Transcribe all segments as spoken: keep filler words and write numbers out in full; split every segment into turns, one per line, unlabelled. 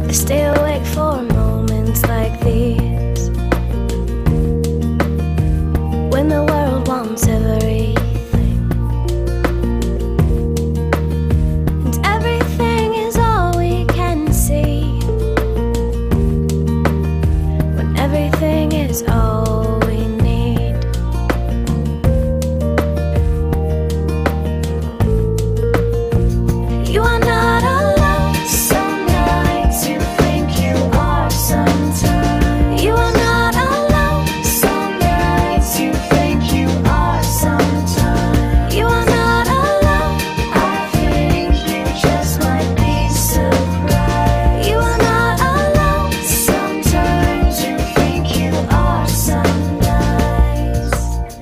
I stay awake for moments like these, when the world wants everything, and everything is all we can see, when everything is all we need. You are not alone. Some nights you think you are. Sometimes you are not alone. Some nights you think you are. Sometimes you are not alone. I think you just might be surprised. You are not alone. Sometimes you think you are. Some nights.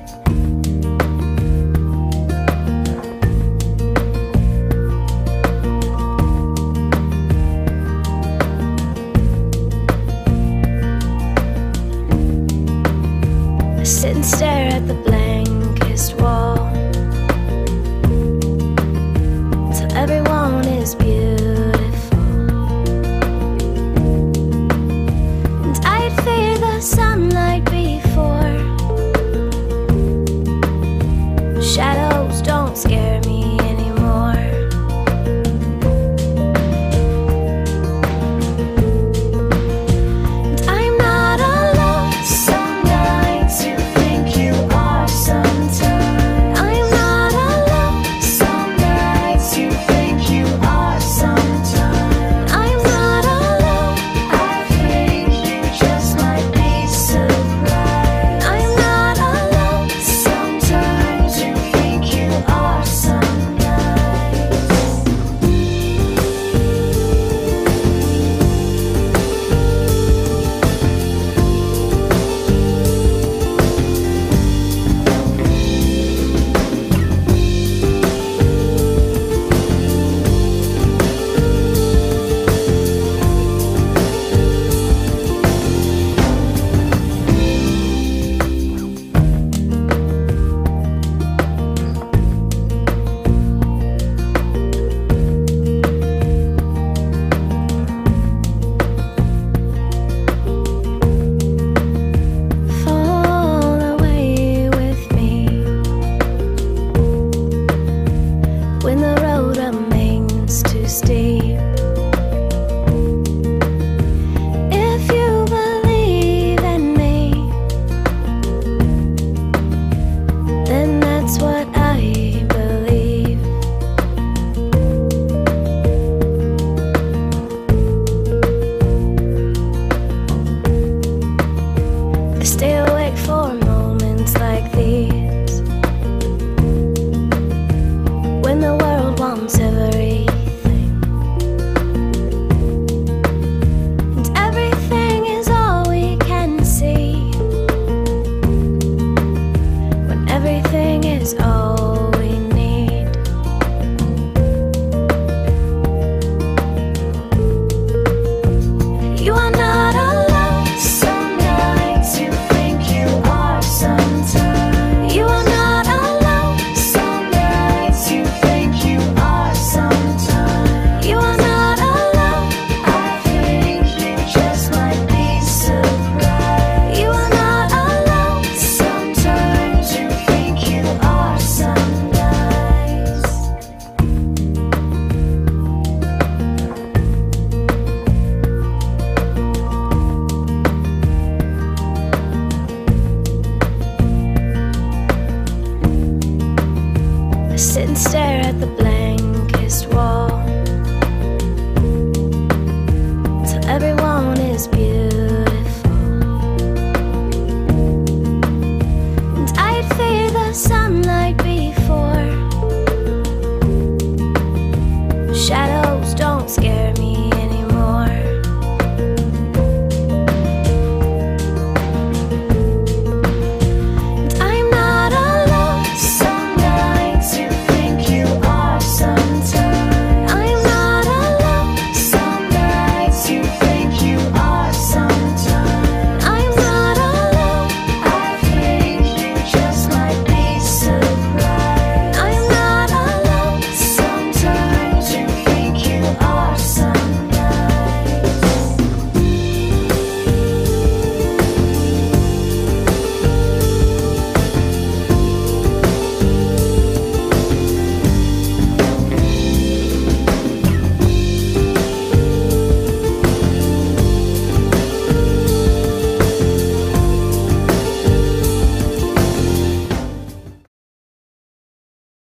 I sit and stare at the blankest wall till everyone is beautiful, and I'd fear the sunlight before. Shadows don't scare me anymore. And I'm not alone. Some nights you think you are. Sometimes I'm not alone. Some nights you think you are. Sometimes I'm not alone. I think you just might be surprised. I'm not alone. Sometimes you think you are. Some nights. Fall away with me when the road remains too steep. If you believe in me, then that's what I believe. I stay awake for moments like these, when the world wants everything, and everything is all we can see, when everything is all we need. You are not alone. Some nights you think you are. Sometimes you are not alone. Some nights you think you are. Sometimes you are not alone. I think you just might be surprised. You are not alone. Sometimes you think you are. Some nights. I sit and stare at the blankest wall till everyone is beautiful.